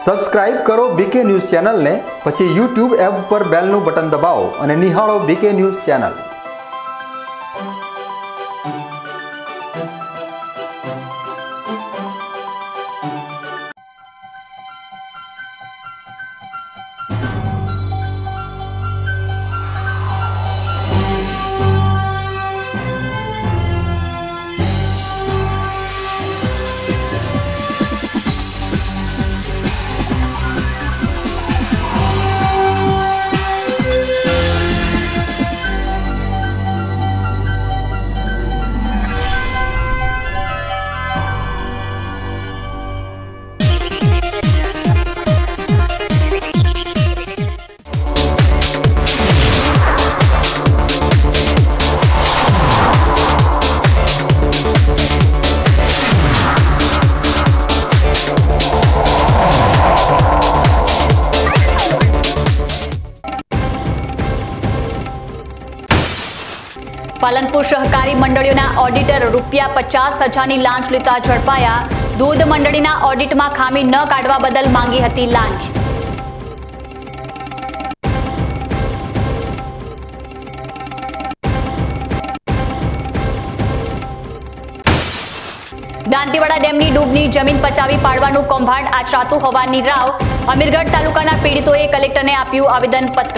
Subscribe કરો બીકે news ચેનલને, પછી YouTube એપ પર બેલનું બટન દબાવો અને નિહાળો બીકે ન્યૂઝ ચેનલ। पालनपुर सहकारी मंडळीओना ऑडिटर ₹50,000 ની લાંચ લેતા ઝડપાયા। दूध मंडळीना ऑडिटમાં ખામી ન કાઢવા બદલ માંગી હતી લાંચ। દાંતીવાડા ડેમની ડૂબની જમીન પચાવી પાડવાનું કૌભાંડ આચરાતું હોવાની રાવ। અમીરગઢ તાલુકાના પીડિતોએ કલેક્ટરને આપ્યું આવેદનપત્ર।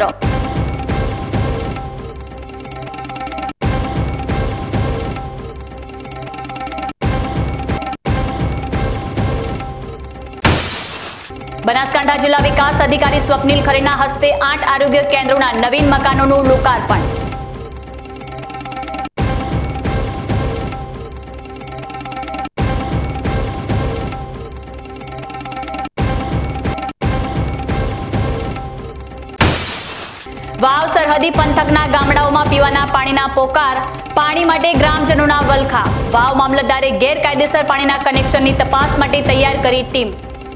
બનાસકાંઠા જિલ્લા વિકાસ અધિકારી સ્વપ્નિલ ખરેના હસ્તે 8 આરોગ્ય કેન્દ્રોના નવીન મકાનોનું લોકાર્પણ। વાવ સરહદી પંથકના ગામડાઓમાં પીવાના પાણીના પોકાર, પાણી માટે ગ્રામજનોના વલખા। વાવ મામલતદારે ગેરકાયદેસર પાણીના કનેક્શનની તપાસ માટે તૈયાર કરી ટીમ।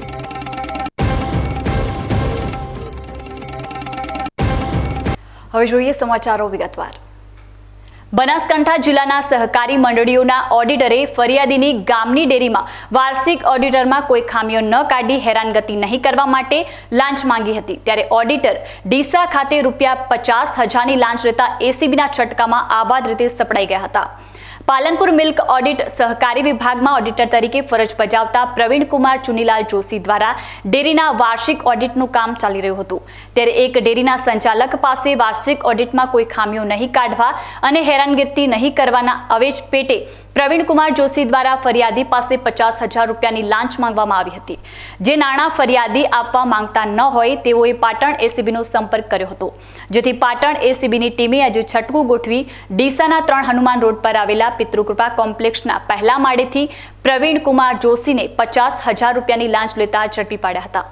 હવે જોઈએ સમાચારો વિગતવાર। બનાસકાંઠા જિલ્લાના સહકારી મંડળીઓના ઓડિટરે ફરિયાદીની ગામની ડેરીમાં વાર્ષિક ઓડિટરમાં કોઈ ખામીઓ ન કાઢી હેરાનગતિ નહીં કરવા માટે લાંચ માંગી હતી। ત્યારે ઓડિટર ડીસા ખાતે ₹50,000 ની લાંચ લેતા એસીબીના છટકામાં આબાદ રીતે સપડાઈ ગયા હતા। પાલનપુર મિલ્ક ઓડિટ સહકારી વિભાગમાં ઓડિટર તરીકે ફરજ બજાવતા પ્રવીણકુમાર ચુનીલાલ જોશી દ્વારા ડેરીના વાર્ષિક ઓડિટનું કામ ચાલી રહ્યું હતું। ત્યારે એક ડેરીના સંચાલક પાસે વાર્ષિક ઓડિટમાં કોઈ ખામીઓ નહીં કાઢવા અને હેરાનગતિ નહીં કરવાના અવેજ પેટે પ્રવીણકુમાર જોશી દ્વારા ફરિયાદી પાસે ₹50,000 ની લાંચ માંગવામાં આવી હતી। જે નાણાં ફરિયાદી આપવા માંગતા ન હોય તેઓએ પાટણ એસીબીનો સંપર્ક કર્યો હતો, જેથી પાટણ એસીબીની ટીમે આજે છટકું ગોઠવી ડીસાના 3 હનુમાન રોડ પર આવેલા પિતૃકૃપા કોમ્પ્લેક્સના પહેલા માળેથી પ્રવીણકુમાર જોશીને ₹50,000 ની લાંચ લેતા ઝડપી પાડ્યા હતા।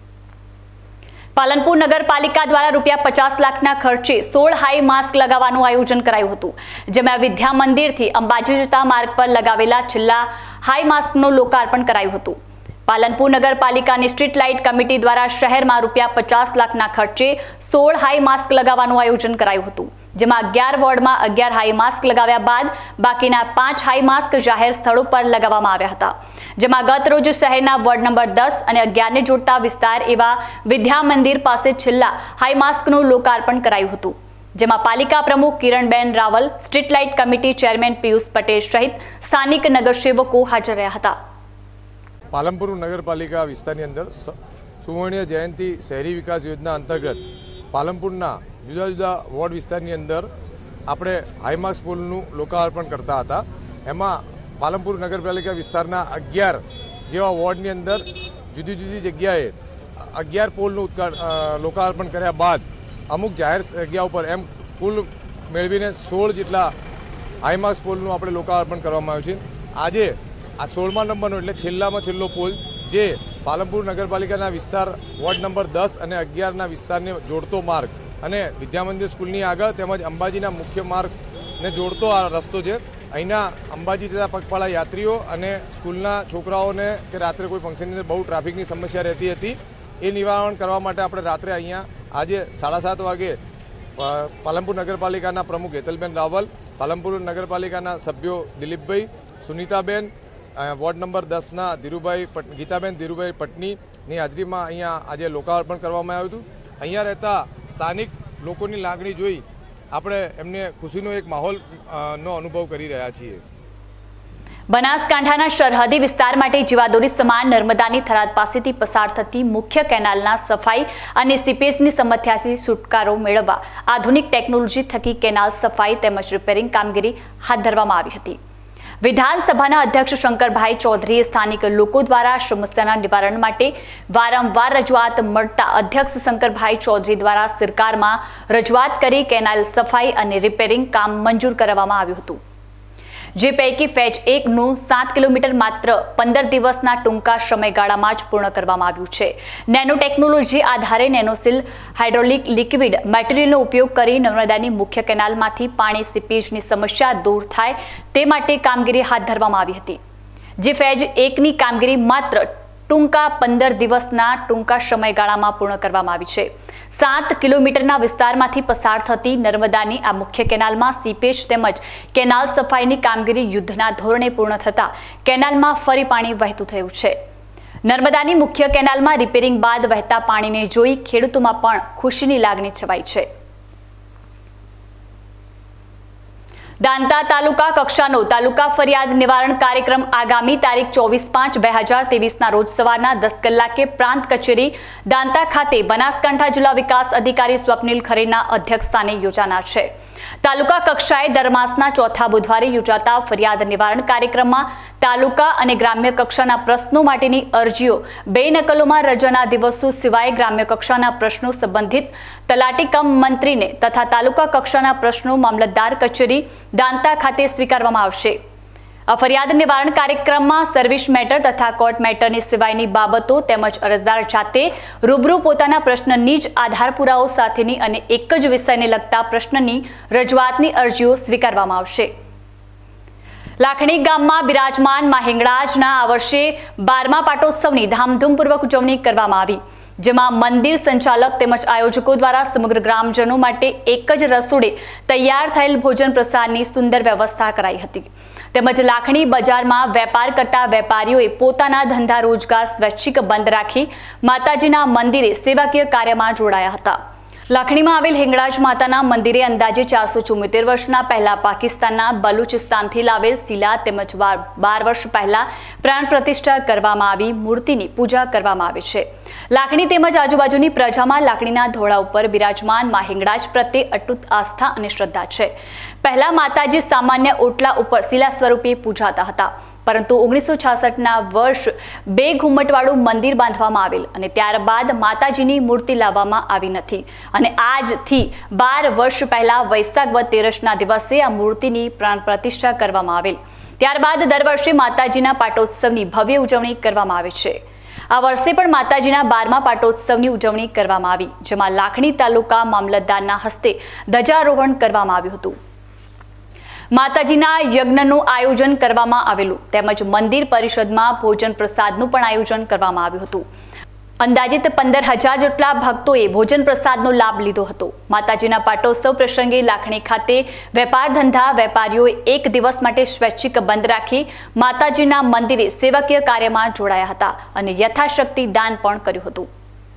પાલનપુર નગરપાલિકા દ્વારા ₹50 લાખના ખર્ચે 16 હાઈ માસ્ક લગાવવાનું આયોજન કરાયું હતું, જેમાં વિદ્યા મંદિરથી અંબાજી જતા માર્ગ પર લગાવેલા છેલ્લા હાઈ માસ્કનું લોકાર્પણ કરાયું હતું। પાલનપુર નગરપાલિકાની સ્ટ્રીટ લાઇટ કમિટી દ્વારા શહેરમાં ₹50 લાખના ખર્ચે 16 હાઈ માસ્ક લગાવવાનું આયોજન કરાયું હતું, જેમાં 11 વોર્ડમાં 11 હાઈ માસ્ક લગાવ્યા બાદ બાકીના 5 હાઈ માસ્ક જાહેર સ્થળો પર લગાવવામાં આવ્યા હતા। જેમાં ગત રોજ શહેરના વોર્ડ નંબર 10 અને 11 ને જોડતા વિસ્તાર એવા વિદ્યા મંદિર પાસે છેલ્લા હાઈ માસ્કનું લોકાર્પણ કરાયું હતું, જેમાં પાલિકા પ્રમુખ Kiranben Raval, street light committee chairman Piyush Patel સહિત સ્થાનિક નગરસેવકો હાજર રહ્યા હતા। પાલનપુર નગરપાલિકા વિસ્તારની અંદર સુવર્ણીય જયંતિ શહેરી વિકાસ યોજના અંતર્ગત પાલનપુરના જુદા જુદા વોર્ડ વિસ્તારની અંદર આપણે હાઈમાસ્ક પોલનું લોકાર્પણ કરતા હતા। એમાં પાલનપુર નગરપાલિકા વિસ્તારના 11 જેવા વોર્ડની અંદર જુદી જુદી જગ્યાએ 11 પોલનું લોકાર્પણ કર્યા બાદ અમુક જાહેર જગ્યાઓ પર એમ કુલ મેળવીને 16 જેટલા હાઈમાસ્ક પોલનું આપણે લોકાર્પણ કરવામાં આવ્યું છે। આજે આ 16મા નંબરનો એટલે છેલ્લામાં છેલ્લો પોલ જે પાલનપુર નગરપાલિકાના વિસ્તાર વોર્ડ નંબર 10 અને 11ના વિસ્તારને જોડતો માર્ગ અને વિદ્યા મંદિર સ્કૂલની આગળ તેમજ અંબાજીના મુખ્ય માર્ગને જોડતો આ રસ્તો છે। અહીંના અંબાજી જતા પગપાળા યાત્રીઓ અને સ્કૂલના છોકરાઓને કે રાત્રે કોઈ ફંક્શનની અંદર બહુ ટ્રાફિકની સમસ્યા રહેતી હતી, એ નિવારણ કરવા માટે આપણે રાત્રે અહીંયા આજે 7:30 વાગે પાલનપુર નગરપાલિકાના પ્રમુખ હેતલબેન રાવલ, પાલનપુર નગરપાલિકાના સભ્યો દિલીપભાઈ, સુનીતાબેન વોર્ડ નંબર 10ના ગીતાબેન ધીરુભાઈ પટનીની હાજરીમાં અહીંયા આજે લોકાર્પણ કરવામાં આવ્યું હતું। અહીંયા રહેતા સ્થાનિક લોકોની લાગણી જોઈ આપણે એમને ખુશીનો એક માહોલનો અનુભવ કરી રહ્યા છીએ। બનાસકાંઠાના સરહદી વિસ્તાર માટે જીવાદોરી સમાન નર્મદાની થરાદ પાસેથી પસાર થતી મુખ્ય કેનાલના સફાઈ અને સીપેજની સમસ્યાથી છુટકારો મેળવવા આધુનિક ટેકનોલોજી થકી કેનાલ સફાઈ તેમજ રિપેરિંગ કામગીરી હાથ ધરવામાં આવી હતી। વિધાનસભાના અધ્યક્ષ શંકરભાઈ ચૌધરીએ સ્થાનિક લોકો દ્વારા સમસ્યાના નિવારણ માટે વારંવાર રજૂઆત મળતા અધ્યક્ષ શંકરભાઈ ચૌધરી દ્વારા સરકારમાં રજૂઆત કરી કેનાલ સફાઈ અને રિપેરિંગ કામ મંજૂર કરવામાં આવ્યું હતું, જે પૈકી ફેજ 1નું 7 કિલોમીટર માત્ર 15 દિવસના ટૂંકા સમયગાળામાં જ પૂર્ણ કરવામાં આવ્યું છે। નેનો ટેકનોલોજી આધારે નેનોસીલ હાઇડ્રોલિક લિક્વિડ મટીરિયલનો ઉપયોગ કરી નર્મદાની મુખ્ય કેનાલમાંથી પાણી સીપેજની સમસ્યા દૂર થાય તે માટે કામગીરી હાથ ધરવામાં આવી હતી, જે ફેજ 1ની કામગીરી માત્ર ટૂંકા 15 દિવસના ટૂંકા સમયગાળામાં પૂર્ણ કરવામાં આવી છે। 7 કિલોમીટરના વિસ્તારમાંથી પસાર થતી નર્મદાની આ મુખ્ય કેનાલમાં સીપેજ તેમજ કેનાલ સફાઈની કામગીરી યુદ્ધના ધોરણે પૂર્ણ થતા કેનાલમાં ફરી પાણી વહેતું થયું છે। નર્મદાની મુખ્ય કેનાલમાં રિપેરિંગ બાદ વહેતા પાણીને જોઈ ખેડૂતોમાં પણ ખુશીની લાગણી છવાઈ છે। દાંતા તાલુકા કક્ષાનો તાલુકા ફરિયાદ નિવારણ કાર્યક્રમ આગામી તારીખ 24/5/2023ના રોજ સવારના 10 કલાકે પ્રાંત કચેરી દાંતા ખાતે બનાસકાંઠા જિલ્લા વિકાસ અધિકારી સ્વપ્નિલ ખરેના અધ્યક્ષસ્થાને યોજાનાર છે। તાલુકા કક્ષાએ દર માસના ચોથા બુધવારે યોજાતા ફરિયાદ નિવારણ કાર્યક્રમમાં તાલુકા અને ગ્રામ્ય કક્ષાના પ્રશ્નો માટેની અરજીઓ 2 નકલોમાં રજાના દિવસો સિવાય ગ્રામ્ય કક્ષાના પ્રશ્નો સંબંધિત તલાટી કમ મંત્રીને તથા તાલુકા કક્ષાના પ્રશ્નો મામલતદાર કચેરી દાંતા ખાતે સ્વીકારવામાં આવશે। આ ફરિયાદ નિવારણ કાર્યક્રમમાં સર્વિસ મેટર તથા કોર્ટ મેટરની સિવાયની બાબતો તેમજ અરજદાર જાતે રૂબરૂ પોતાના પ્રશ્નની જ આધાર પુરાવો સાથેની અને એક જ વિષયને લગતા પ્રશ્નની રજૂઆતની અરજીઓ સ્વીકારવામાં આવશે। લાખણી ગામમાં બિરાજમાન મા હિંગળાજના આ વર્ષે 12મા પાટોત્સવની ધામધૂમપૂર્વક ઉજવણી કરવામાં આવી, જેમાં મંદિર સંચાલક તેમજ આયોજકો દ્વારા સમગ્ર ગ્રામજનો માટે એક જ રસોડે તૈયાર થયેલ ભોજન પ્રસાદની સુંદર વ્યવસ્થા કરાઈ હતી, તેમજ લાખણી બજારમાં વેપાર કરતા વેપારીઓએ પોતાના ધંધા રોજગાર સ્વૈચ્છિક બંધ રાખી માતાજીના મંદિરે સેવાકીય કાર્યમાં જોડાયા હતા। લાખણીમાં આવેલ હિંગળાજ માતાના મંદિરે અંદાજે 474 વર્ષના પહેલા પાકિસ્તાનના બલુચિસ્તાનથી લાવેલ શિલા તેમજ 12 વર્ષ પહેલા પ્રાણ પ્રતિષ્ઠા કરવામાં આવી મૂર્તિની પૂજા કરવામાં આવે છે। લાખણી તેમજ આજુબાજુની પ્રજામાં લાકડીના ધોળા ઉપર બિરાજમાન મા હિંગળાજ પ્રત્યે અતૂટ આસ્થા અને શ્રદ્ધા છે। પહેલા માતાજી સામાન્ય ઓટલા ઉપર શિલા સ્વરૂપે પૂજાતા હતા, પરંતુ 1966ના વર્ષ 2 ઘુમ્મટવાળું મંદિર બાંધવામાં આવેલ અને ત્યારબાદ માતાજીની મૂર્તિ લાવવામાં આવી નથી અને આજથી 12 વર્ષ પહેલા વૈશાખ વદ 13ના દિવસે આ મૂર્તિની પ્રાણ પ્રતિષ્ઠા કરવામાં આવેલ। ત્યારબાદ દર વર્ષે માતાજીના પાટોત્સવની ભવ્ય ઉજવણી કરવામાં આવે છે। આ વર્ષે પણ માતાજીના 12મા પાટોત્સવની ઉજવણી કરવામાં આવી, જેમાં લાખણી તાલુકા મામલતદારના હસ્તે ધ્વજારોહણ કરવામાં આવ્યું હતું। માતાજીના યજ્ઞનું આયોજન કરવામાં આવેલું તેમજ મંદિર પરિષદમાં ભોજન પ્રસાદનું પણ આયોજન કરવામાં આવ્યું હતું। અંદાજિત 15,000 જેટલા ભક્તોએ ભોજન પ્રસાદનો લાભ લીધો હતો। માતાજીના પાટોત્સવ પ્રસંગે લાખણી ખાતે વેપાર ધંધા વેપારીઓએ એક દિવસ માટે સ્વૈચ્છિક બંધ રાખી માતાજીના મંદિરે સેવાકીય કાર્યમાં જોડાયા હતા અને યથાશક્તિ દાન પણ કર્યું હતું।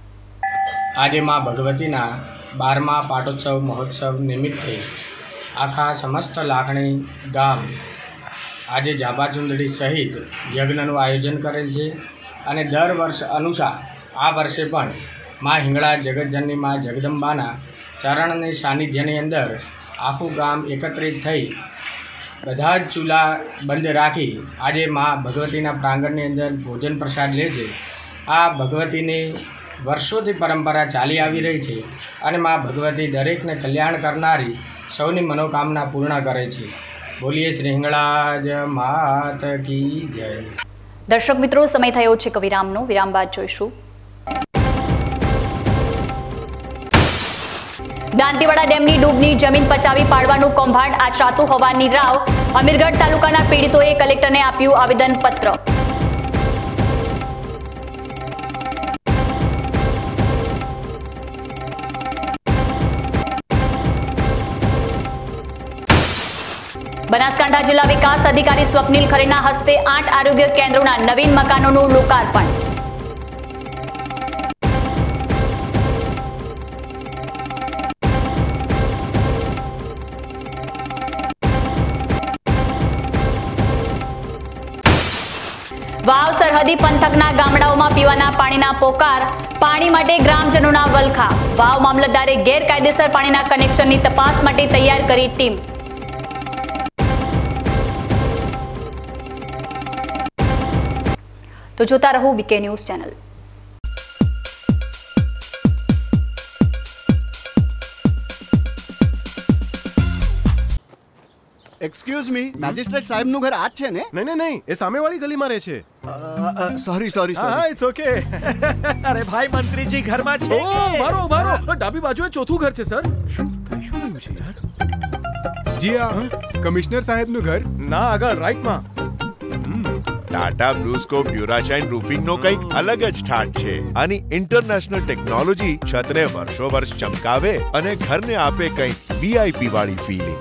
આજે માં ભગવતીના 12મા પાટોત્સવ મહોત્સવ નિમિત્તે આખા સમસ્ત લાખણી ગામ આજે જાબાચુંદડી સહિત યજ્ઞનું આયોજન કરેલ છે અને દર વર્ષ અનુસાર આ વર્ષે પણ મા હિંગળા જગતજનની મા જગદંબાના ચરણની સાનિધ્યની અંદર આખું ગામ એકત્રિત થઈ બધા જ ચૂલા બંધ રાખી આજે મા ભગવતીના પ્રાંગણની અંદર ભોજન પ્રસાદ લે છે। આ ભગવતીની વર્ષોથી પરંપરા ચાલી આવી રહી છે અને મા ભગવતી દરેકને કલ્યાણ કરનારી સૌની મનોકામના પૂર્ણ કરે છે। બોલીએ શ્રી હિંગળાજ માત કી જય। દર્શક મિત્રો, સમય થયો છે કવિરામનો, વિરામ બાદ જોઈશું। દાંતીવાડા ડેમની ડૂબની જમીન પચાવી પાડવાનું કૌભાંડ આચરાતું હોવાની રાવ અમીરગઢ તાલુકાના પીડિતોએ કલેક્ટરને આપ્યું આવેદનપત્ર। બનાસકાંઠા જિલ્લા વિકાસ અધિકારી સ્વપ્નિલ ખરેના હસ્તે 8 આરોગ્ય કેન્દ્રોના નવીન મકાનોનું લોકાર્પણ. વાવ સરહદી પંથકના ગામડાઓમાં પીવાના પાણીના પોકાર, પાણી માટે ગ્રામજનોના વલખા. વાવ મામલતદારે ગેરકાયદેસર પાણીના કનેક્શનની તપાસ માટે તૈયાર કરી ટીમ. તો જોતા રહો BK news channel. Excuse me, magistrate સાહેબનું ઘર આ જ છે ને? નહીં, એ સામેવાળી ગલીમાં રહે છે. સોરી. હા, ઇટ્સ ઓકે. અરે ભાઈ, મંત્રીજી ઘરમાં છે. ઓ મારો ડાબી બાજુએ ચોથું ઘર છે સર. શું થયું છે યાર? જી આ કમિશનર સાહેબનું ઘર? ના, આગળ રાઈટમાં. ટાટા બ્લુસ્કોપ ડ્યુરાશાઇન રૂફિંગનો કંઈક અલગ જ ઠાઠ છે. આની ઇન્ટરનેશનલ ટેકનોલોજી છતને વર્ષો વર્ષ ચમકાવે અને ઘરને આપે કંઈક વીઆઈપી વાળી ફીલિંગ.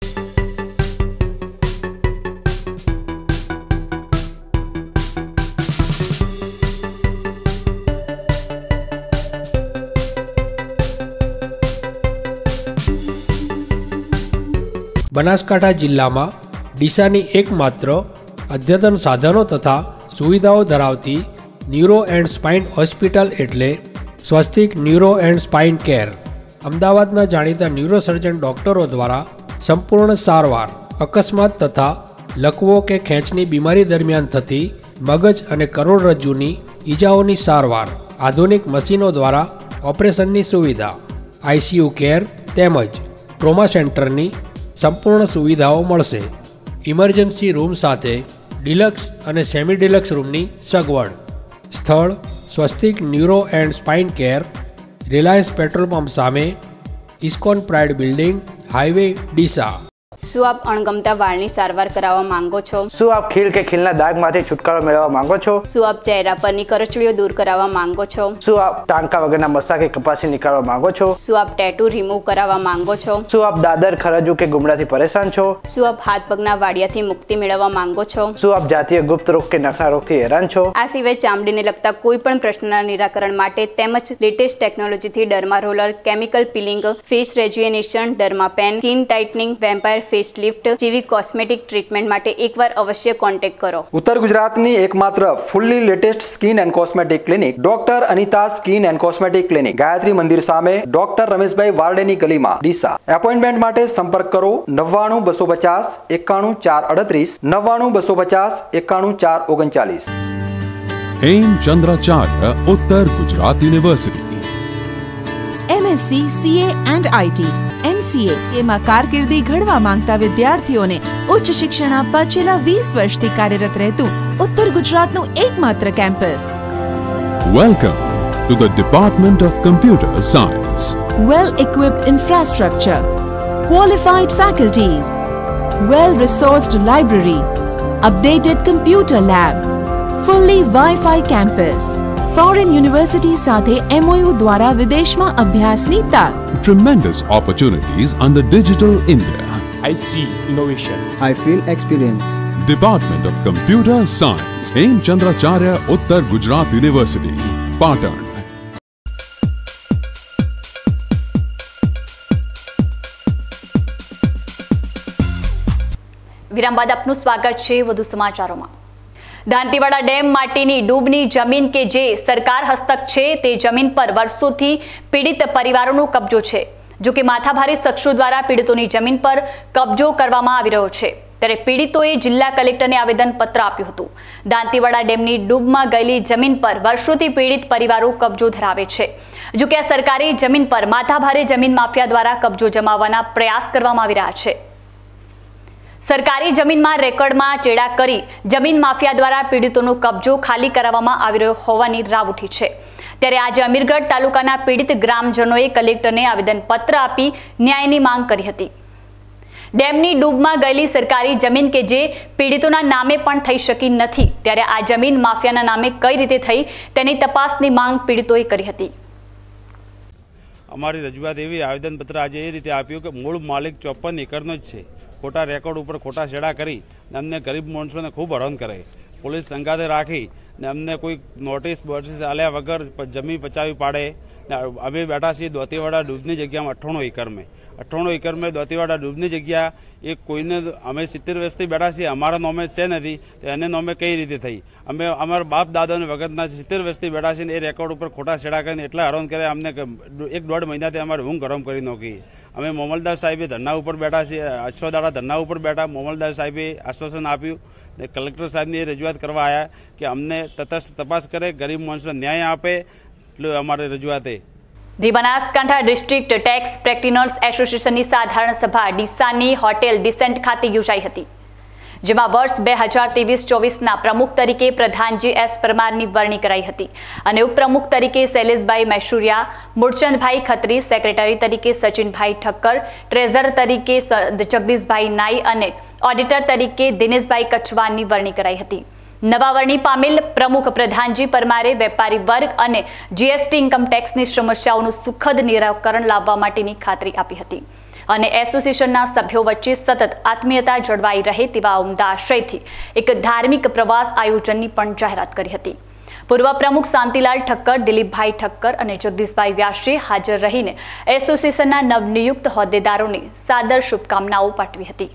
બનાસકાંઠા જિલ્લામાં ડીસાની એકમાત્ર અદ્યતન સાધનો તથા સુવિધાઓ ધરાવતી ન્યુરો એન્ડ સ્પાઇન હોસ્પિટલ એટલે Swastik neuro and spine care. અમદાવાદના જાણીતા ન્યુરોસર્જન ડોક્ટરો દ્વારા સંપૂર્ણ સારવાર, અકસ્માત તથા લકવો કે ખેંચની બીમારી દરમિયાન થતી મગજ અને કરોડરજ્જુની ઈજાઓની સારવાર, આધુનિક મશીનો દ્વારા ઓપરેશનની સુવિધા, આઈસીયુ કેર તેમજ ટ્રોમા સેન્ટરની સંપૂર્ણ સુવિધાઓ મળશે. ઇમરજન્સી રૂમ સાથે ડિલક્સ અને સેમી ડિલક્સ રૂમની સગવડ. સ્થળ Swastik neuro and spine care, Reliance petrol pump સામે, ISKCON pride building, highway Deesa. શું આપ અણગમતા વાળની સારવાર કરાવવા માંગો છો? શું આપ ખીલ કે ખીલના દાગમાંથી છુટકારો મેળવવા માંગો છો? શું આપ ચહેરા પરની કરચલીઓ દૂર કરાવવા માંગો છો? શું આપ ટાંકા વગરના મસા કે કપાસી નીકાળવા માંગો છો? શું આપ ટેટુ રિમૂવ કરાવવા માંગો છો? શું આપ દાદર, ખરજુ કે ગુમડાથી પરેશાન છો? શું આપ હાથ પગના વાડિયાથી મુક્તિ મેળવવા માંગો છો? શું આપ જાતીય ગુપ્ત રોગ કે નખના રોગથી હેરાન છો? આ સિવાય ચામડીને લગતા કોઈ પણ પ્રશ્નના નિરાકરણ માટે તેમજ લેટેસ્ટ ટેકનોલોજીથી derma roller, chemical peeling, face rejuvenation, derma pen, skin tightening, vampire face lift જેવી કોસ્મેટિક ટ્રીટમેન્ટ માટે એકવાર અવશ્ય કોન્ટેક્ટ કરો. ઉત્તર ગુજરાતની એકમાત્ર fully latest skin and cosmetic clinic doctor Anita skin and cosmetic clinic, Gayatri Mandir સામે, ડોક્ટર રમેશભાઈ વારડેની ગલીમાં, ડીસા. એપોઇન્ટમેન્ટ માટે સંપર્ક કરો 99 250 91 438, 99 250 91 439. Hemchandracharya Uttar Gujarat university. MSc CA and IT, MCA એમાં કારકિર્દી ઘડવા માંગતા વિદ્યાર્થીઓને ઉચ્ચ શિક્ષણ આપવા છેલ્લા 20 વર્ષથી કાર્યરત રહેતું ઉત્તર ગુજરાતનું એકમાત્ર campus. Welcome to the department of computer science. Well equipped infrastructure, qualified faculties, well resourced library, updated computer lab, fully Wi-Fi campus. Foreign university સાથે MOU દ્વારા વિદેશમાં અભ્યાસની તક. Tremendous opportunities under Digital India. I see innovation. I feel experience. Department of Computer Science, Hemchandracharya Uttar Gujarat University, Patan. વિરામ બાદ આપનું સ્વાગત છે વધુ સમાચારોમાં. દાંતીવાડા ડેમ માટીની ડૂબની જમીન કે જે સરકાર હસ્તક છે તે જમીન પર વર્ષોથી પીડિત પરિવારોનો કબજો છે. જો કે માથાભારે શખ્સો દ્વારા પીડિતોની જમીન પર કબજો કરવામાં આવી રહ્યો છે, ત્યારે પીડિતોએ જિલ્લા કલેક્ટરને આવેદનપત્ર આપ્યું હતું. દાંતીવાડા ડેમની ડૂબમાં ગયેલી જમીન પર વર્ષોથી પીડિત પરિવારો કબજો ધરાવે છે. જો કે આ સરકારી જમીન પર માથાભારે જમીન માફિયા દ્વારા કબજો જમાવવાના પ્રયાસ કરવામાં આવી રહ્યા છે. સરકારી જમીનમાં રેકર્ડમાં ચેડા કરી જમીન માફિયા દ્વારા પીડિતોનો કબજો ખાલી કરાવવામાં આવી રહ્યો હોવાની રાવ ઉઠી છે. ત્યારે આજે અમીરગઢ તાલુકાના પીડિત ગ્રામજનોએ કલેક્ટરને આવેદનપત્ર આપી ન્યાયની માંગ કરી હતી. ડેમની ડૂબમાં ગયેલી સરકારી જમીન કે જે પીડિતોના નામે પણ થઈ શકી નથી, ત્યારે આ જમીન માફિયાના નામે કઈ રીતે થઈ તેની તપાસની માંગ પીડિતોએ કરી હતી. અમારી રજૂઆત એવી આવેદનપત્ર આજે એ રીતે આપ્યું કે મૂળ માલિક 54 એકરનો જ છે, ખોટા રેકોર્ડ ઉપર ખોટા છેડા કરી ને અમને ગરીબ માણસોને ખૂબ હેરાન કરે. પોલીસ સંગાથે રાખી ને અમને કોઈ નોટિસ આલ્યા વગર જમીન પચાવી પાડે. અમે બેઠા છીએ દોતીવાડા ડૂબની જગ્યામાં 98 એકર મેં 98 એકર મેં દોતીવાડા ડૂબની જગ્યા એ કોઈને અમે 70 વર્ષથી બેઠા છીએ, અમારા નોમે છે નથી તો એને નોમે કઈ રીતે થઈ? અમે અમારા બાપ દાદાને વખતના 70 વર્ષથી બેઠા છીએ ને એ રેકોર્ડ ઉપર ખોટા છેડા કરીને એટલા હેરાન કરે અમને 1-1.5 મહિનાથી અમારે ઊંઘ હરામ કરી નાખી. અમે મામલતદાર સાહેબે ધરણા ઉપર બેઠા છીએ, 6 દાડા ધરણા ઉપર બેઠા. મામલતદાર સાહેબે આશ્વાસન આપ્યું ને કલેક્ટર સાહેબને એ રજૂઆત કરવા આવ્યા કે અમને તટસ્થ તપાસ કરે, ગરીબ માણસોને ન્યાય આપે. એટલે અમારી રજૂઆત એ the Banaskantha district tax practitioners એસોસિએશનની સાધારણ સભા ડીસાની હોટેલ ડિસેન્ટ ખાતે યોજાઈ હતી, જેમાં વર્ષ 2023-24ના પ્રમુખ તરીકે પ્રધાનજી એસ પરમારની વરણી કરાઈ હતી અને ઉપપ્રમુખ તરીકે શૈલેષભાઈ મહેશુરિયા, મૂળચંદભાઈ ખત્રી, સેક્રેટરી તરીકે સચિનભાઈ ઠક્કર, ટ્રેઝરર તરીકે જગદીશભાઈ નાઈ અને ઓડિટર તરીકે દિનેશભાઈ કચ્છવાનની વરણી કરાઈ હતી. નવા વરણી પામેલ પ્રમુખ પ્રધાનજી પરમારે વેપારી વર્ગ અને જીએસટી ઇન્કમ ટેક્સની સમસ્યાઓનું સુખદ નિરાકરણ લાવવા માટેની ખાતરી આપી હતી અને એસોસિએશનના સભ્યો વચ્ચે સતત આત્મીયતા જળવાઈ રહે તેવા ઉમદા આશયથી એક ધાર્મિક પ્રવાસ આયોજનની પણ જાહેરાત કરી હતી. પૂર્વ પ્રમુખ શાંતિલાલ ઠક્કર, દિલીપભાઈ ઠક્કર અને જગદીશભાઈ વ્યાસે હાજર રહીને એસોસિએશનના નવનિયુક્ત હોદ્દેદારોને સાદર શુભકામનાઓ પાઠવી હતી.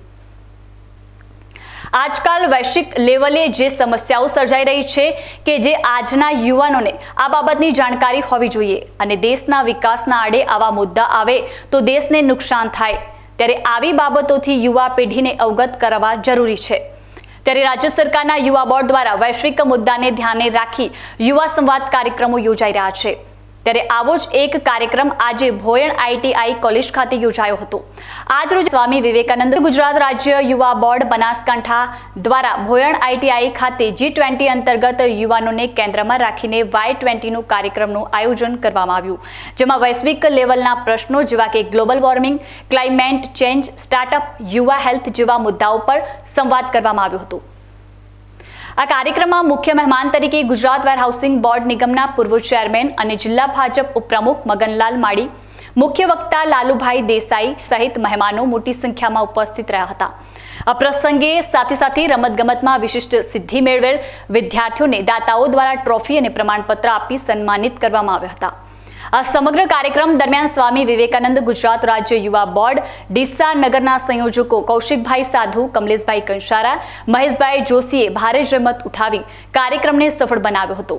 આજકાલ વૈશ્વિક લેવલે જે સમસ્યાઓ સર્જાઈ રહી છે કે જે આજના યુવાનોને આ બાબતની જાણકારી હોવી જોઈએ અને દેશના વિકાસના આડે આવા મુદ્દા આવે તો દેશને નુકસાન થાય, ત્યારે આવી બાબતોથી યુવા પેઢીને અવગત કરવા જરૂરી છે. ત્યારે રાજ્ય સરકારના યુવા બોર્ડ દ્વારા વૈશ્વિક મુદ્દાને ધ્યાને રાખી યુવા સંવાદ કાર્યક્રમો યોજાઈ રહ્યા છે. ત્યારે આવો જ એક કાર્યક્રમ આજે ભોયણ ITI કોલેજ ખાતે યોજાયો હતો. આજરોજ સ્વામી વિવેકાનંદ ગુજરાત રાજ્ય યુવા બોર્ડ બનાસકાંઠા દ્વારા ભોયણ ITI ખાતે G20 અંતર્ગત યુવાનોને કેન્દ્રમાં રાખીને Y20નું કાર્યક્રમનું આયોજન કરવામાં આવ્યું, જેમાં વૈશ્વિક લેવલના પ્રશ્નો જેવા કે global warming, climate change, startup, યુવા હેલ્થ જેવા મુદ્દાઓ પર સંવાદ કરવામાં આવ્યો હતો. આ કાર્યક્રમમાં મુખ્ય મહેમાન તરીકે ગુજરાત વેરહાઉસિંગ બોર્ડ નિગમના પૂર્વ ચેરમેન અને જિલ્લા ભાજપ ઉપપ્રમુખ મગનલાલ માળી, મુખ્ય વક્તા લાલુભાઈ દેસાઈ સહિત મહેમાનો મોટી સંખ્યામાં ઉપસ્થિત રહ્યા હતા. આ પ્રસંગે સાથે રમતગમતમાં વિશિષ્ટ સિદ્ધિ મેળવેલ વિદ્યાર્થીઓને દાતાઓ દ્વારા ટ્રોફી અને પ્રમાણપત્ર આપી સન્માનિત કરવામાં આવ્યા હતા. આ સમગ્ર કાર્યક્રમ દરમિયાન સ્વામી વિવેકાનંદ ગુજરાત રાજ્ય યુવા બોર્ડ ડીસા નગરના સંયોજકો કૌશિકભાઈ સાધુ, કમલેશભાઈ કંસારા, મહેશભાઈ જોશીએ ભારે જહેમત ઉઠાવી કાર્યક્રમને સફળ બનાવ્યો હતો.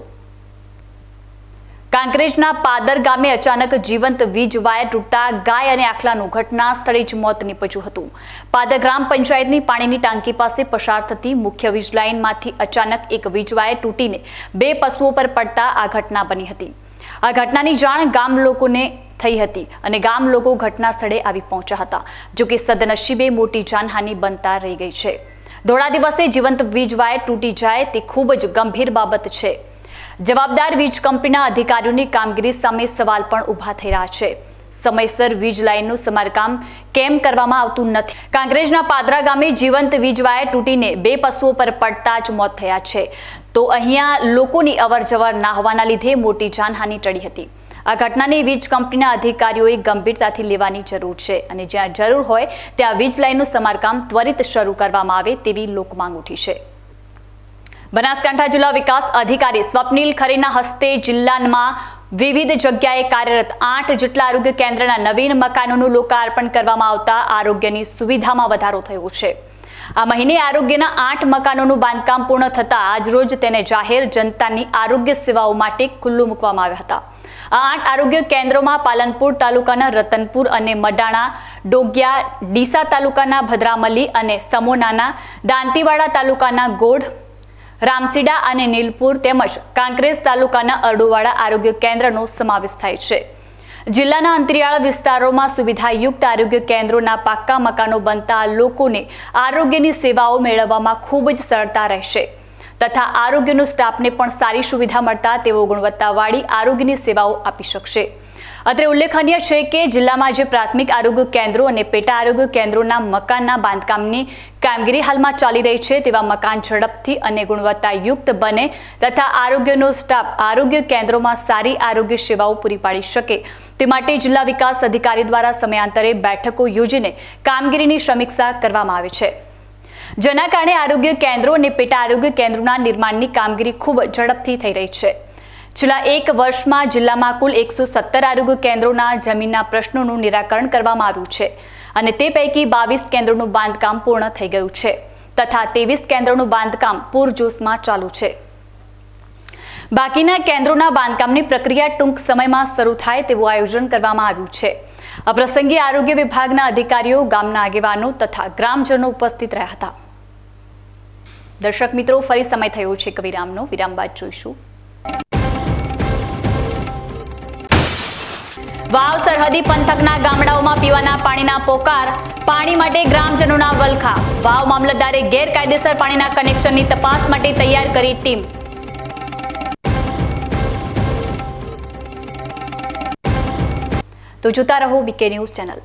કાંકરેજના પાદર ગામે અચાનક જીવંત વીજ વાયર તૂટતા ગાય અને આખલાનું ઘટના સ્થળે જ મોત નીપજ્યું હતું. પાદર ગ્રામ પંચાયતની પાણીની ટાંકી પાસે પસાર થતી મુખ્ય વીજ લાઇનમાંથી અચાનક એક વીજ વાયર તૂટીને 2 પશુઓ પર પડતા આ ઘટના બની હતી. આ ઘટનાની જાણ ગામ લોકોને થઈ હતી અને ગામ લોકો ઘટના સ્થળે આવી પહોંચ્યા હતા. જો કે સદનસીબે મોટી જાનહાનિ બનતા રહી ગઈ છે. ધોળા દિવસે જીવંત વીજ વાયર તૂટી જાય તે ખૂબ જ ગંભીર બાબત છે. જવાબદાર વીજ કંપનીના અધિકારીઓની કામગીરી સામે સવાલ પણ ઊભા થઈ રહ્યા છે. સમયસર વીજ લાઇનનું સમારકામ કેમ કરવામાં આવતું નથી? કાંકરેજના પાદરા ગામે જીવંત વીજ વાયર તૂટીને 2 પશુઓ પર પડતા જ મોત થયા છે. તો અહીંયા લોકોની અવરજવર ના હોવાના લીધે મોટી જાનહાનિ ટળી હતી. આ ઘટનાની વીજ કંપનીના અધિકારીઓએ ગંભીરતાથી લેવાની જરૂર છે અને જ્યાં જરૂર હોય ત્યાં વીજ લાઇનનું સમારકામ ત્વરિત શરૂ કરવામાં આવે તેવી લોકમાંગ ઉઠી છે. બનાસકાંઠા જિલ્લા વિકાસ અધિકારી સ્વપ્નિલ ખરેના હસ્તે જિલ્લામાં વિવિધ જગ્યાએ કાર્યરત 8 જેટલા આરોગ્ય કેન્દ્રના નવીન મકાનોનું લોકાર્પણ કરવામાં આવતા આરોગ્યની સુવિધામાં વધારો થયો છે. આ મહિને આરોગ્યના 8 મકાનોનું બાંધકામ પૂર્ણ થતા આજરોજ તેને જાહેર જનતાની આરોગ્ય સેવાઓ માટે ખુલ્લું મૂકવામાં આવ્યા હતા. આ 8 આરોગ્ય કેન્દ્રોમાં પાલનપુર તાલુકાના રતનપુર અને મડાણા, ડોગિયા, ડીસા તાલુકાના ભદ્રામલી અને સમોનાના, દાંતીવાડા તાલુકાના ગોઢ, રામસીડા અને નીલપુર તેમજ કાંકરેજ તાલુકાના અરડુવાડા આરોગ્ય કેન્દ્રનો સમાવેશ થાય છે. જિલ્લાના અંતરિયાળ વિસ્તારોમાં સુવિધાયુક્ત આરોગ્ય કેન્દ્રોના પાક્કા મકાનો બનતા લોકોને આરોગ્યની સેવાઓ મેળવવામાં ખૂબ જ સરળતા રહેશે તથા આરોગ્યનો સ્ટાફને પણ સારી સુવિધા મળતા તેઓ ગુણવત્તાવાળી આરોગ્યની સેવાઓ આપી શકશે. અત્રે ઉલ્લેખનીય છે કે જિલ્લામાં જે પ્રાથમિક આરોગ્ય કેન્દ્રો અને પેટા આરોગ્ય કેન્દ્રોના મકાનના બાંધકામની કામગીરી હાલમાં ચાલી રહી છે તેવા મકાન ઝડપથી અને ગુણવત્તાયુક્ત બને તથા આરોગ્યનો સ્ટાફ આરોગ્ય કેન્દ્રોમાં સારી આરોગ્ય સેવાઓ પૂરી પાડી શકે તે માટે જિલ્લા વિકાસ અધિકારી દ્વારા સમયાંતરે બેઠકો યોજીને કામગીરીની સમીક્ષા કરવામાં આવે છે, જેના કારણે આરોગ્ય કેન્દ્રો અને પેટા આરોગ્ય કેન્દ્રોના નિર્માણની કામગીરી ખૂબ ઝડપથી થઈ રહી છે। છેલ્લા એક વર્ષમાં જિલ્લામાં કુલ 117 આરોગ્ય કેન્દ્રોના જમીનના પ્રશ્નોનું નિરાકરણ કરવામાં આવ્યું છે અને તે પૈકી 22 કેન્દ્રોનું બાંધકામ પૂર્ણ થઈ ગયું છે તથા 23 કેન્દ્રોનું બાંધકામ પૂરજોશમાં ચાલુ છે। બાકીના કેન્દ્રોના બાંધકામની પ્રક્રિયા ટૂંક સમયમાં શરૂ થાય તેવું આયોજન કરવામાં આવ્યું છે। આ પ્રસંગે આરોગ્ય વિભાગના અધિકારીઓ, ગામના આગેવાનો તથા ગ્રામજનો ઉપસ્થિત રહ્યા હતા। દર્શક મિત્રો, ફરી સમય થયો છે એક વિરામનો। વિરામ બાદ જોઈશું વાવ સરહદી પંથકના ગામડાઓમાં પીવાના પાણીના પોકાર, પાણી માટે ગ્રામજનોના વલખા। વાવ મામલતદારે ગેરકાયદેસર પાણીના કનેક્શનની તપાસ માટે તૈયાર કરી ટીમ। તો જોતા રહો બીકે ન્યૂઝ ચેનલ।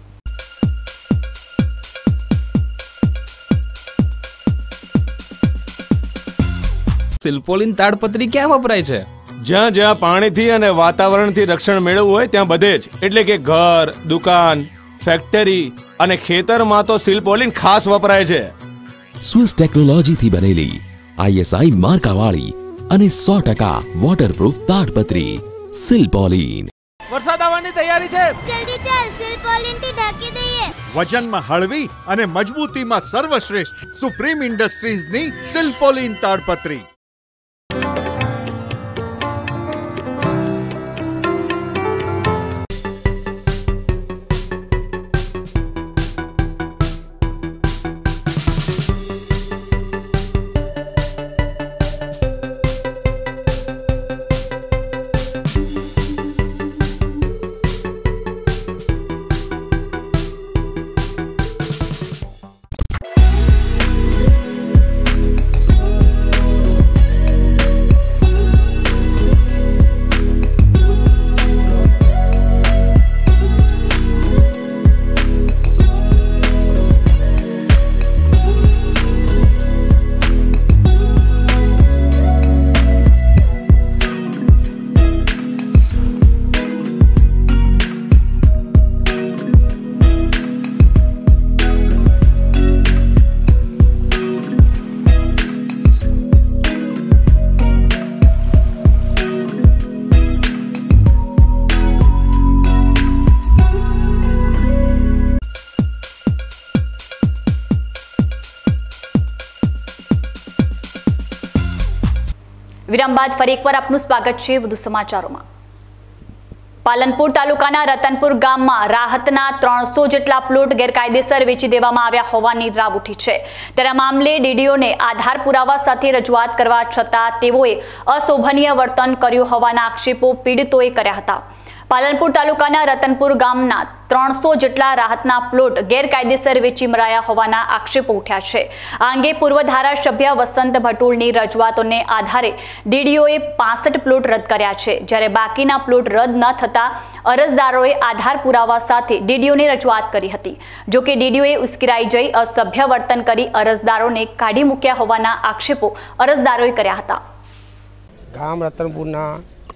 સિલ્પોલિન તાડપત્રી ક્યાં વપરાય છે? જ્યાં જ્યાં પાણીથી અને વાતાવરણથી રક્ષણ મેળવવું હોય ત્યાં બધે જ, એટલે કે ઘર, દુકાન, ફેક્ટરી અને ખેતરમાં તો સિલ્પોલિન ખાસ વપરાય છે। સ્વિસ ટેકનોલોજીથી બનેલી ISI માર્કાવાળી અને 100% વોટરપ્રૂફ તાડપત્રી સિલ્પોલિન। વરસાદ આવવાની તૈયારી છે, જલ્દી ચાલ સિલ્પોલિન થી ઢાંકી દઈએ। વજનમાં હળવી અને મજબૂતીમાં સર્વશ્રેષ્ઠ સુપ્રીમ ઇન્ડસ્ટ્રીઝની સિલ્પોલિન તાડપત્રી। વિરામ બાદ ફરી એકવાર આપનું સ્વાગત છે। વધુ સમાચારોમાં પાલનપુર તાલુકાના રતનપુર ગામમાં રાહતના 300 જેટલા પ્લોટ ગેરકાયદેસર વેચી દેવામાં આવ્યા હોવાની રાવ ઉઠી છે। ત્યારે મામલે ડીડીઓને આધાર પુરાવા સાથે રજૂઆત કરવા છતાં તેઓએ અશોભનીય વર્તન કર્યું હોવાના આક્ષેપો પીડિતોએ કર્યા હતા। પાલનપુર તાલુકાના રતનપુર ગામના 300 જેટલા રાહતના પ્લોટ ગેરકાયદેસર વેચી મરાયા હોવાના આક્ષેપો ઉઠ્યા છે। આ અંગે પૂર્વ ધારાસભ્ય વસંત ભટુલની રજૂઆતોને આધારે ડીડીઓએ 65 પ્લોટ રદ કર્યા છે, જ્યારે બાકીના પ્લોટ રદ ન થતા અરજદારોએ આધાર પુરાવા સાથે ડીડીઓને રજૂઆત કરી હતી। જો કે ડીડીઓએ ઉશ્કેરાઈ જઈ અસભ્ય વર્તન કરી અરજદારોને કાઢી મૂક્યા હોવાના આક્ષેપો અરજદારોએ કર્યા હતા। ગામ રતનપુરના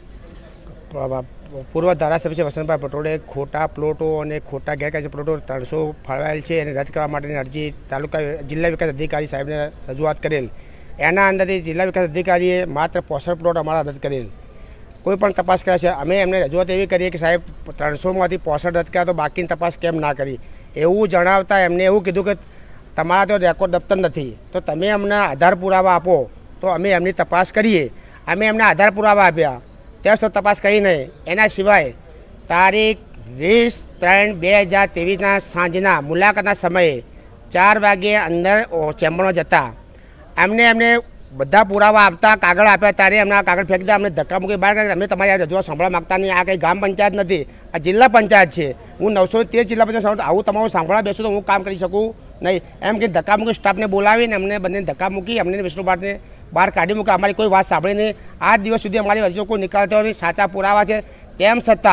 પૂર્વ ધારાસભ્ય વસંતભાઈ પટોળે ખોટા પ્લોટો અને ખોટા ગેરકાયદેસર પ્લોટો 300 ફાળવાયેલ છે અને રદ કરવા માટેની અરજી જિલ્લા વિકાસ અધિકારી સાહેબને રજૂઆત કરેલ। એના અંદરથી જિલ્લા વિકાસ અધિકારીએ માત્ર 65 પ્લોટ અમારા રદ કરેલ। કોઈ પણ તપાસ કર્યા છે, અમે એમને રજૂઆત એવી કરીએ કે સાહેબ 300માંથી 65 રદ કર્યા તો બાકીની તપાસ કેમ ના કરી, એવું જણાવતા એમને એવું કીધું કે તમારા તો રેકોર્ડ દફતર નથી, તો તમે અમને આધાર પુરાવા આપો તો અમે એમની તપાસ કરીએ। અમે એમને આધાર પુરાવા આપ્યા, ત્યાં સુધી તપાસ કરી નહીં। એના સિવાય તારીખ 20/3/2023ના સાંજના મુલાકાતના સમયે 4 વાગ્યે અંદર ચેમ્બરમાં જતા એમને બધા પુરાવા આપતા કાગળ આપ્યા, ત્યારે એમના કાગળ ફેંકતા અમને ધક્કા મૂકી બહાર કાઢ્યા। અમે તમારી રજૂઆત સાંભળવા માગતા નહીં, આ કંઈ ગામ પંચાયત નથી, આ જિલ્લા પંચાયત છે। હું 913 જિલ્લા પંચાયત આવું તમારું સાંભળવા બેસું તો હું કામ કરી શકું નહીં, એમ કે ધક્કા મૂકી સ્ટાફને બોલાવીને અમને બંને ધક્કા મૂકી અમને વિષ્ણુભાઈને બહાર કાઢી મૂકે, અમારી કોઈ વાત સાંભળી નહીં। આ દિવસ સુધી અમારી અરજીઓ કોઈ નિકાલતો નહીં, સાચા પુરાવા છે તેમ છતાં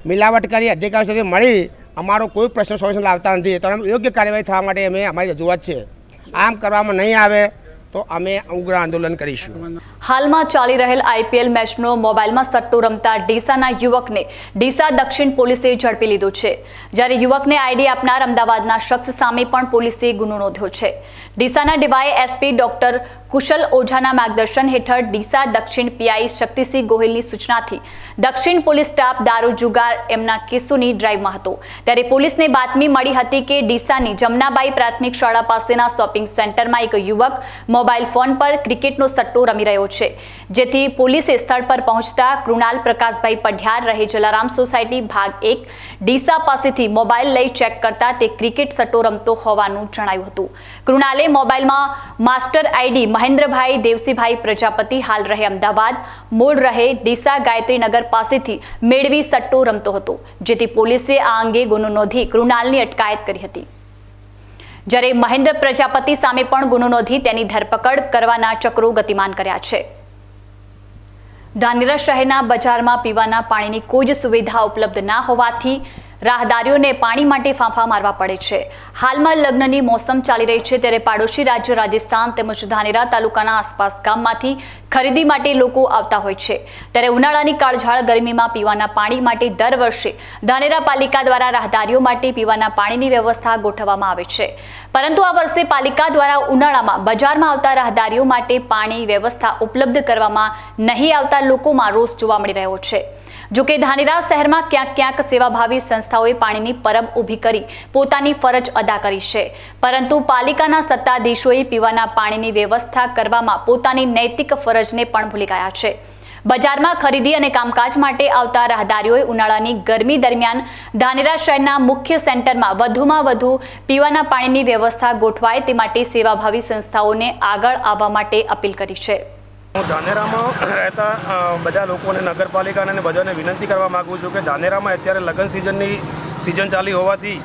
મિલાવટ કરી અધિકારીઓ સાથે મળી અમારો કોઈ પ્રશ્ન સોલ્યુશન લાવતા નથી. તો યોગ્ય કાર્યવાહી થવા માટે અમારી રજૂઆત છે. આમ કરવામાં નહીં આવે તો અમે ઉગ્ર આંદોલન કરીશું. હાલમાં ચાલી રહેલ આઈપીએલ મેચનો મોબાઈલમાં સટ્ટો રમતા ડીસાના યુવકને ડીસા દક્ષિણ પોલીસે ઝડપી લીધો છે. જ્યારે યુવકને આઈડી આપનાર અમદાવાદના શખ્સ સામે પણ પોલીસે ગુનો નોંધ્યો છે. ડીસાના ડીવાય એસપી ડોક્ટર કુશલ ઓઝાના માર્ગદર્શન હેઠળ ડીસા દક્ષિણ પીઆઈ શક્તિસિંહ ગોહિલની સૂચનાથી દક્ષિણ પોલીસ સ્ટાફ દારૂ જુગાર એમના કેસોની ડ્રાઈવમાં હતો. ત્યારે પોલીસને બાતમી મળી હતી કે ડીસાની જમનાબાઈ પ્રાથમિક શાળા પાસેના શોપિંગ સેન્ટરમાં એક યુવક મોબાઈલ ફોન પર ક્રિકેટનો સટ્ટો રમી રહ્યો છે. જેથી પોલીસે સ્થળ પર પહોંચતા કૃણાલ પ્રકાશભાઈ પઢિયાર રહે જલારામ સોસાયટી ભાગ 1 ડીસા પાસેથી મોબાઈલ લઈ ચેક કરતા તે ક્રિકેટ સટ્ટો રમતો હોવાનું જણાયું હતું. કૃણાલે મોબાઈલમાં માસ્ટર આઈડી મહેન્દ્રભાઈ દેવસીભાઈ પ્રજાપતિ હાલ રહે અમદાવાદ મૂળ રહે ડીસા ગાયત્રીનગર પાસેથી મેળવી સટ્ટો રમતો હતો. જેથી પોલીસે આ અંગે ગુનો નોંધી કૃણાલની અટકાયત કરી હતી. જ્યારે મહેન્દ્ર પ્રજાપતિ સામે પણ ગુનો નોંધી તેની ધરપકડ કરવાના ચક્રો ગતિમાન કર્યા છે. ધાનેરા શહેરના બજારમાં પીવાના પાણીની કોઈ જ સુવિધા ઉપલબ્ધ ના હોવાથી રાહદારીઓને પાણી માટે ફાંફા મારવા પડે છે. હાલમાં લગ્નની મોસમ ચાલી રહી છે ત્યારે પાડોશી રાજ્ય રાજસ્થાન તેમજ ધાનેરા તાલુકાના આસપાસ ગામમાંથી ખરીદી માટે લોકો આવતા હોય છે. ત્યારે ઉનાળાની કાળઝાળ ગરમીમાં પીવાના પાણી માટે દર વર્ષે ધાનેરા પાલિકા દ્વારા રાહદારીઓ માટે પીવાના પાણીની વ્યવસ્થા ગોઠવવામાં આવે છે. પરંતુ આ વર્ષે પાલિકા દ્વારા ઉનાળામાં બજારમાં આવતા રાહદારીઓ માટે પાણી વ્યવસ્થા ઉપલબ્ધ કરવામાં નહીં આવતા લોકોમાં રોષ જોવા મળી રહ્યો છે. જોકે ધાનેરા શહેરમાં ક્યાંક સેવાભાવી સંસ્થાઓએ પાણીની પરબ ઊભી કરી પોતાની ફરજ અદા કરી છે. પરંતુ પાલિકાના સત્તાધીશોએ પીવાના પાણીની વ્યવસ્થા કરવામાં પોતાની નૈતિક ફરજને પણ ભૂલી ગયા છે. બજારમાં ખરીદી અને કામકાજ માટે આવતા રાહદારીઓએ ઉનાળાની ગરમી દરમિયાન ધાનેરા શહેરના મુખ્ય સેન્ટરમાં વધુમાં વધુ પીવાના પાણીની વ્યવસ્થા ગોઠવાય તે માટે સેવાભાવી સંસ્થાઓને આગળ આવવા માટે અપીલ કરી છે. હું ધાનેરામાં રહેતા બધા લોકોને નગરપાલિકાને બધાને વિનંતી કરવા માગું છું કે ધાનેરામાં અત્યારે લગ્ન સિઝન ચાલી હોવાથી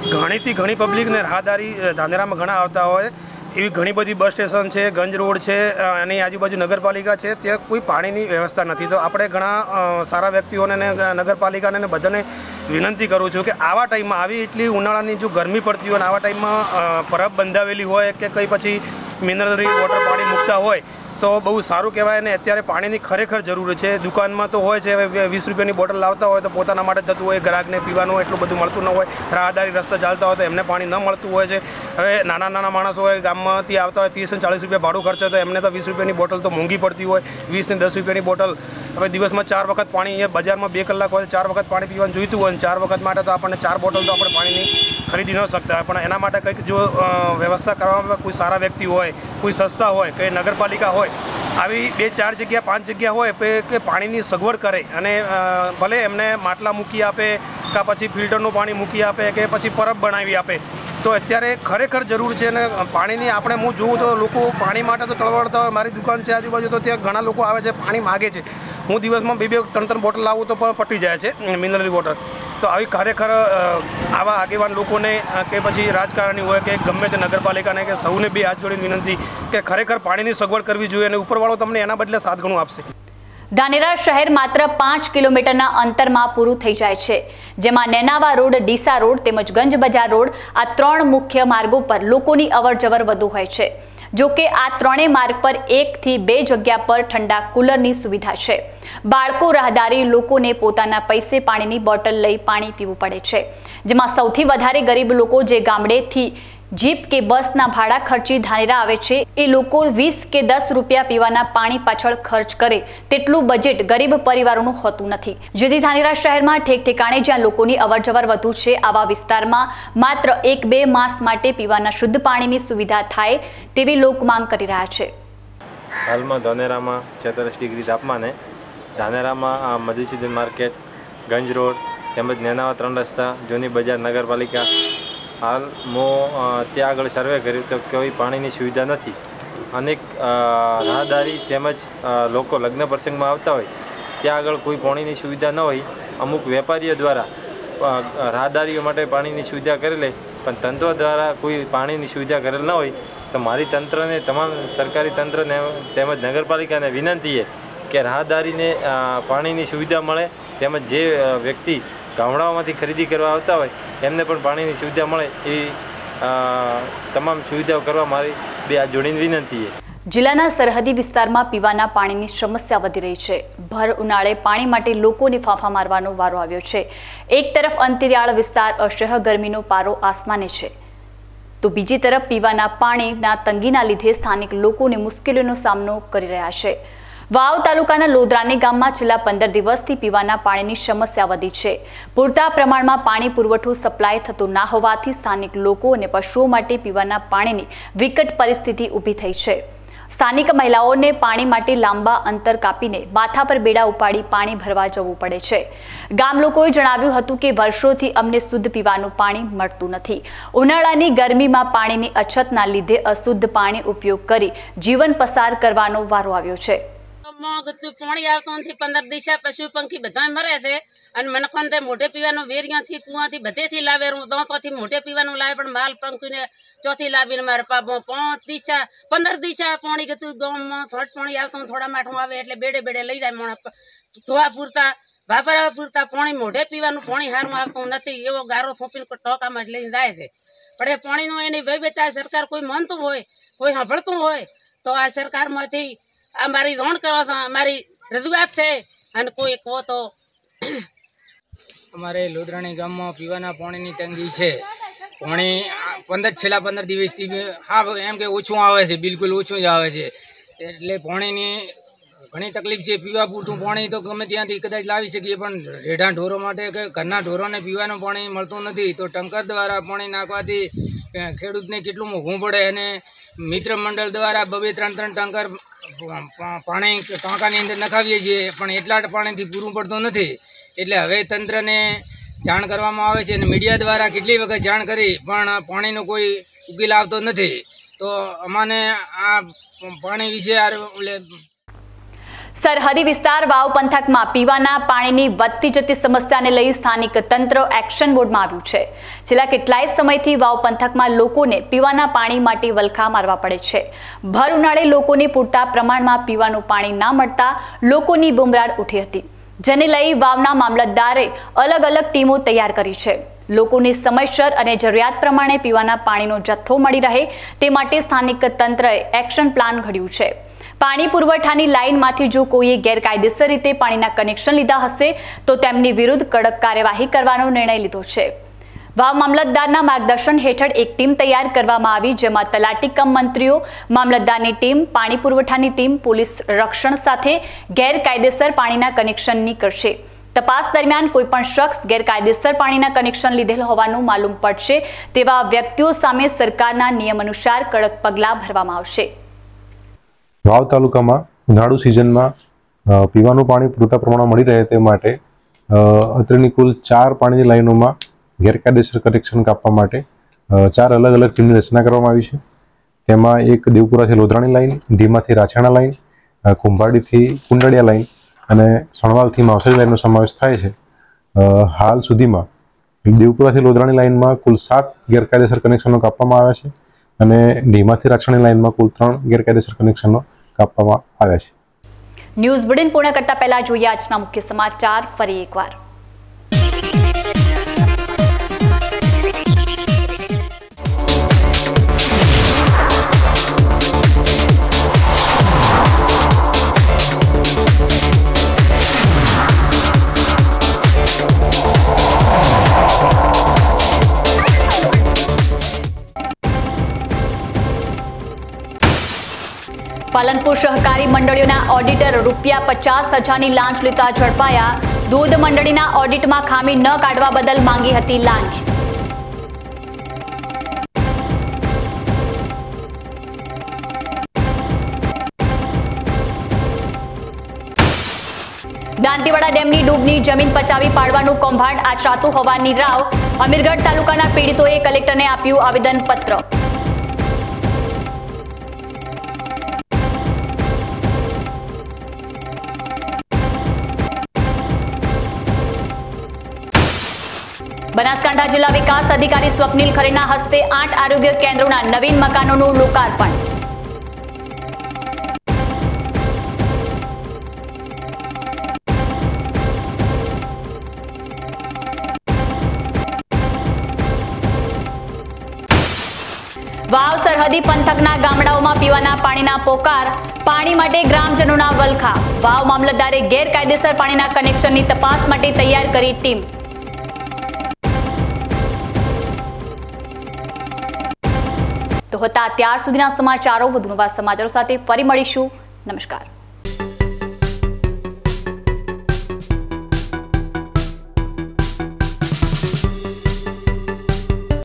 ઘણી પબ્લિકને રાહદારી ધાનેરામાં ઘણા આવતા હોય એવી ઘણી બધી બસ સ્ટેશન છે, ગંજ રોડ છે, એની આજુબાજુ નગરપાલિકા છે, ત્યાં કોઈ પાણીની વ્યવસ્થા નથી. તો આપણે ઘણા સારા વ્યક્તિઓને નગરપાલિકાને બધાને વિનંતી કરું છું કે આવા ટાઈમમાં આવી એટલી ઉનાળાની જો ગરમી પડતી હોય અને આવા ટાઈમમાં પરબ બંધાવેલી હોય કે કંઈ પછી મિનરલ વોટર પાણી મૂકતા હોય તો બહુ સારું કહેવાય. અને અત્યારે પાણીની ખરેખર જરૂર છે. દુકાનમાં તો હોય છે 20 રૂપિયાની બોટલ લાવતા હોય તો પોતાના માટે થતું હોય, ગ્રાહકને પીવાનું એટલું બધું મળતું ન હોય, રાહદારી રસ્તા ચાલતા હોય તો એમને પાણી ન મળતું હોય છે. હવે નાના માણસો હોય ગામમાંથી આવતા હોય 30 અને 40 રૂપિયા ભાડું ખર્ચે તો એમને તો 20 રૂપિયાની બોટલ તો મોંઘી પડતી હોય. 20 ને 10 રૂપિયાની બોટલ હવે દિવસમાં 4 વખત પાણી, અહીંયા બજારમાં 2 કલાક હોય 4 વખત પાણી પીવાનું જોઈતું હોય અને 4 વખત માટે તો આપણને 4 બોટલ તો આપણે પાણીની ખરીદી ન શકતા હોય. પણ એના માટે કંઈક જો વ્યવસ્થા કરવામાં કોઈ સારા વ્યક્તિ હોય, કોઈ સંસ્થા હોય, કંઈ નગરપાલિકા હોય, આવી 2, 4 જગ્યા 5 જગ્યા હોય કે પાણીની સગવડ કરે અને ભલે એમને માટલા મૂકી આપે કાં પછી ફિલ્ટરનું પાણી મૂકી આપે કે પછી પરબ બનાવી આપે તો અત્યારે ખરેખર જરૂર છે. અને પાણીની આપણે હું જોઉં તો લોકો પાણી માટે તો ટળવળતા હોય. મારી દુકાન છે આજુબાજુ તો ત્યાં ઘણા લોકો આવે છે, પાણી માગે છે. હું દિવસમાં 2-2, 3-3 બોટલ લાવું તો પણ પટી જાય છે મિનરલ વોટર. તો આવી ખરેખર આવા આગેવાન લોકોને કે પછી રાજકારણી હોય કે ગમે તે નગરપાલિકાને કે સૌને 2 હાથ જોડીને વિનંતી કે ખરેખર પાણીની સગવડ કરવી જોઈએ અને ઉપરવાળો તમને એના બદલે 7 ગણું આપશે. ધાનેરા શહેર માત્ર 5 કિલોમીટરના અંતરમાં પૂરું થઈ જાય છે, જેમાં નેનાવા રોડ, ડીસા રોડ તેમજ ગંજ બજાર રોડ આ 3 મુખ્ય માર્ગો પર લોકોની અવરજવર વધુ હોય છે. જો કે આ 3 માર્ગ પર 1 થી 2 જગ્યા પર ઠંડા કુલરની સુવિધા છે. બાળકો રાહદારી લોકોને પોતાના પૈસે પાણીની બોટલ લઈ પાણી પીવું પડે છે, જેમાં સૌથી વધારે ગરીબ લોકો જે ગામડેથી જીપ કે બસના ભાડા ખર્ચી ધાનેરા આવે છે એ લોકો 20 કે 10 રૂપિયા પીવાના પાણી પાછળ ખર્ચ કરે તેટલું બજેટ ગરીબ પરિવારોનું હોતું નથી. જેથી ધાનેરા શહેરમાં ઠેકાણે જ્યાં લોકોની અવરજવર વધુ છે આવા વિસ્તારમાં માત્ર 1-2 માસ માટે પીવાના શુદ્ધ પાણીની સુવિધા થાય તેવી લોક માંગ કરી રહ્યા છે. હાલમાં ધાનેરામાં 46 ડિગ્રી તાપમાને ધાનેરામાં મધુસૂદન માર્કેટ, ગંજ રોડ તેમજ નેનાવા 3 રસ્તા, જૂની બજાર નગરપાલિકા હાલ હું ત્યાં આગળ સર્વે કર્યું તો કોઈ પાણીની સુવિધા નથી. અનેક રાહદારી તેમજ લોકો લગ્ન પ્રસંગમાં આવતા હોય ત્યાં આગળ કોઈ પાણીની સુવિધા ન હોય. અમુક વેપારીઓ દ્વારા રાહદારીઓ માટે પાણીની સુવિધા કરેલી પણ તંત્ર દ્વારા કોઈ પાણીની સુવિધા કરેલ ન હોય તો મારી તંત્રને, તમામ સરકારી તંત્રને તેમજ નગરપાલિકાને વિનંતી છે કે રાહદારીને પાણીની સુવિધા મળે તેમજ જે વ્યક્તિ ગામડાઓમાંથી ખરીદી કરવા આવતા હોય એમને પણ પાણીની સુવિધા મળે એવી તમામ સુવિધાઓ કરવા મારી બે હાથ જોડીને વિનંતી છે. જિલ્લાના સરહદી વિસ્તારમાં પીવાના પાણીની સમસ્યા વધી રહી છે. ભર ઉનાળે પાણી માટે લોકોને ફાંફા મારવાનો વારો આવ્યો છે. એક તરફ અંતરિયાળ વિસ્તાર અસહ્ય ગરમીનો પારો આસમાને છે, તો બીજી તરફ પીવાના પાણીના તંગીના લીધે સ્થાનિક લોકોને મુશ્કેલીનો સામનો કરી રહ્યા છે. વાવ તાલુકાના લોધરાની ગામમાં છેલ્લા 15 દિવસથી પીવાના પાણીની સમસ્યા વધી છે. પૂરતા પ્રમાણમાં પાણી પુરવઠો સપ્લાય થતો ના હોવાથી સ્થાનિક લોકો અને પશુઓ માટે પીવાના પાણીની વિકટ પરિસ્થિતિ ઊભી થઈ છે. સ્થાનિક મહિલાઓને પાણી માટે લાંબા અંતર કાપીને માથા પર બેડા ઉપાડી પાણી ભરવા જવું પડે છે. ગામ લોકોએ જણાવ્યું હતું કે વર્ષોથી અમને શુદ્ધ પીવાનું પાણી મળતું નથી. ઉનાળાની ગરમીમાં પાણીની અછતના લીધે અશુદ્ધ પાણી ઉપયોગ કરી જીવન પસાર કરવાનો વારો આવ્યો છે. પાણી આવતું નથી. 15 દિવસે પશુ પંખી બધા મરે છે અને મનકોને મોઢે પીવાનું વેરિયાથી કુવાથી બધેથી લાવે, દાંતોથી મોઢે પીવાનું લાવે, પણ માલ પંખીને ચોથી લાવીને મારે 5 દિવસે 15 દિવસે પાણી ગતું ગામમાં થોડ પાણી આવતું થોડા માઠું આવે એટલે બેડે બેડે લઈ જાય. માણસ ધોવા પૂરતા વાપરવા પૂરતા પાણી મોઢે પીવાનું પાણી સારું આવતું નથી. એવો ગારો થોપીને ટોકામાં જ લઈને જાય છે. પણ એ પાણીનું એની વહીવટતા સરકાર કોઈ માનતું હોય, કોઈ સાંભળતું હોય તો આ સરકારમાંથી અમારી રોણ કરો છો, અમારી રજૂઆત છે. અને કોઈ કહો તો અમારે લોધરાણી ગામમાં પીવાના પાણીની તંગી છે. પાણી છેલ્લા 15 દિવસથી એમ કે ઓછું આવે છે, બિલકુલ ઓછું જ આવે છે. એટલે પાણીની ઘણી તકલીફ છે. પીવા પૂરતું પાણી તો ગમે ત્યાંથી કદાચ લાવી શકીએ, પણ રેઢા ઢોરો માટે કે ઘરના ઢોરોને પીવાનું પાણી મળતું નથી. તો ટંકર દ્વારા પાણી નાખવાથી ખેડૂતને કેટલું મોંઘું પડે. અને મિત્ર મંડળ દ્વારા 2-3 ટંકર પાણી ટાંકાની અંદર નખાવીએ છીએ, પણ એટલા પાણીથી પૂરું પડતું નથી. એટલે હવે તંત્રને જાણ કરવામાં આવે છે અને મીડિયા દ્વારા કેટલી વખત જાણ કરી, પણ પાણીનો કોઈ ઉકેલ આવતો નથી. તો અમને આ પાણી વિશે સરહદી વિસ્તાર વાવ પંથકમાં પીવાના પાણીની વધતી જતી સમસ્યાને લઈ સ્થાનિક તંત્ર એક્શન મોડમાં આવ્યું છે. છેલ્લા કેટલાય સમયથી વાવ પંથકમાં લોકોને પીવાના પાણી માટે વલખા મારવા પડે છે. ભર ઉનાળે લોકોને પૂરતા પ્રમાણમાં પીવાનું પાણી ના મળતા લોકોની બુમરાડ ઉઠી હતી, જેને લઈ વાવના મામલતદારે અલગ અલગ ટીમો તૈયાર કરી છે. લોકોને સમયસર અને જરૂરિયાત પ્રમાણે પીવાના પાણીનો જથ્થો મળી રહે તે માટે સ્થાનિક તંત્રએ એક્શન પ્લાન ઘડ્યું છે. પાણી પુરવઠાની લાઇનમાંથી જો કોઈએ ગેરકાયદેસર રીતે પાણીના કનેક્શન લીધા હશે તો તેમની વિરુદ્ધ કડક કાર્યવાહી કરવાનો નિર્ણય લીધો છે. વાવ મામલતદારના માર્ગદર્શન હેઠળ એક ટીમ તૈયાર કરવામાં આવી, જેમાં તલાટી કમ મંત્રીઓ, મામલતદારની ટીમ, પાણી પુરવઠાની ટીમ, પોલીસ રક્ષણ સાથે ગેરકાયદેસર પાણીના કનેક્શનની કરશે. તપાસ દરમિયાન કોઈપણ શખ્સ ગેરકાયદેસર પાણીના કનેક્શન લીધેલ હોવાનું માલુમ પડશે તેવા વ્યક્તિઓ સામે સરકારના નિયમ અનુસાર કડક પગલાં ભરવામાં આવશે. વાવ તાલુકામાં ઉનાળુ સિઝનમાં પીવાનું પાણી પૂરતા પ્રમાણમાં મળી રહે તે માટે અત્રેની કુલ 4 પાણીની લાઈનોમાં ગેરકાયદેસર કનેક્શન કાપવા માટે 4 અલગ અલગ ટીમની રચના કરવામાં આવી છે. તેમાં એક દેવપુરાથી લોધરાણી લાઈન, ઢીમાથી રાછાણા લાઈન, કુંભાડીથી કુંડળિયા લાઈન અને સણવાલથી માવસરી લાઈનનો સમાવેશ થાય છે. હાલ સુધીમાં દેવપુરાથી લોધરાણી લાઈનમાં કુલ 7 ગેરકાયદેસર કનેક્શનો કાપવામાં આવ્યા છે અને ઢીમાથી રાછાણી લાઈનમાં કુલ 3 ગેરકાયદેસર કનેક્શનો કાપવામાં આવ્યા છે. ન્યૂઝ બુલેટિન પૂર્ણ કરતા પહેલા જોઈએ આજના મુખ્ય સમાચાર ફરી એકવાર. પાલનપુર સહકારી મંડળીઓના ઓડિટર ₹50,000ની લાંચ લેતા ઝડપાયા. દૂધ મંડળીના ઓડિટમાં ખામી ન કાઢવા બદલ માંગી હતી લાંચ. દાંતીવાડા ડેમની ડૂબની જમીન પચાવી પાડવાનું કૌભાંડ આચરાતું હોવાની રાવ. અમીરગઢ તાલુકાના પીડિતોએ કલેક્ટરને આપ્યું આવેદનપત્ર. બનાસકાંઠા જિલ્લા વિકાસ અધિકારી સ્વપ્નિલ ખરેના હસ્તે 8 આરોગ્ય કેન્દ્રોના નવીન મકાનોનું લોકાર્પણ. સરહદી પંથકના ગામડાઓમાં પીવાના પાણીના પોકાર, પાણી માટે ગ્રામજનોના વલખા. વાવ મામલતદારે ગેરકાયદેસર પાણીના કનેક્શનની તપાસ માટે તૈયાર કરી ટીમ. તો હતા ત્યાર સુધીના સમાચારો. વધુ નવા સમાચારો સાથે ફરી મળીશું. નમસ્કાર.